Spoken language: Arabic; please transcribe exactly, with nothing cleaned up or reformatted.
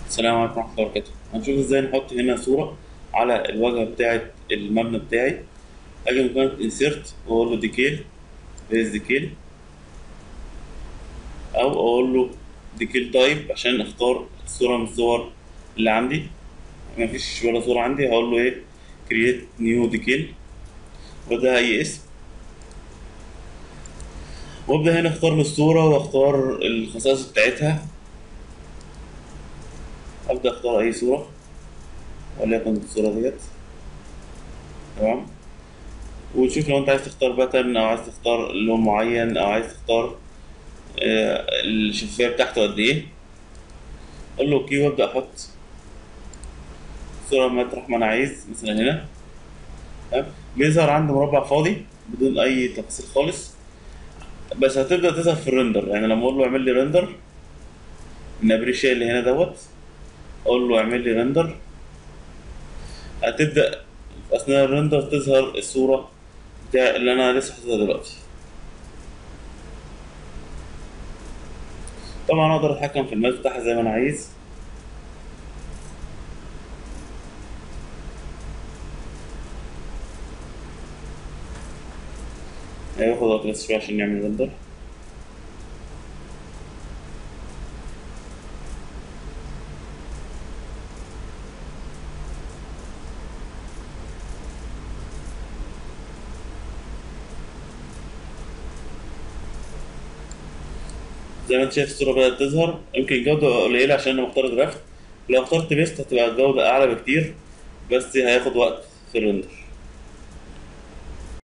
السلام عليكم ورحمة الله وبركاته. هنشوف ازاي نحط هنا صورة على الواجهة بتاعة المبنى بتاعي. أجي من قائمة انسيرت وأقول له ديكيل بيز ديكيل، أو أقول له ديكيل تايب عشان أختار صورة من الصور اللي عندي. مفيش ولا صورة عندي، هقول له إيه كرييت نيو ديكيل وده أي اسم، وأبدأ هنا أختار من الصورة وأختار الخصائص بتاعتها. أبدأ أختار أي صورة وليكن الصورة ديت. تمام. وتشوف لو انت عايز تختار باترن او عايز تختار لون معين او عايز تختار آه، الشفافية بتاعته قد ايه. اقول له اوكي وابدا احط صورة مطرح ما انا عايز، مثلا هنا. تمام. بيظهر عندي مربع فاضي بدون اي تفاصيل خالص، بس هتبدا تظهر في الريندر. يعني لما اقول له اعمل لي ريندر من ابريشيا اللي هنا دوت، اقول له اعمل لي ريندر، هتبدا في اثناء الريندر تظهر الصورة بتاع اللي انا لسه حاططها دلوقتي. طبعا اقدر اتحكم في الماس بتاعها زي ما انا عايز. هياخد وقت بس شوية عشان يعمل ريندر. زي ما انت شايف الصورة بدأت تظهر، يمكن الجودة قليلة عشان انا مختار جرافت. لو اخترت بيست هتبقى الجودة أعلى بكتير، بس هياخد وقت في الريندر.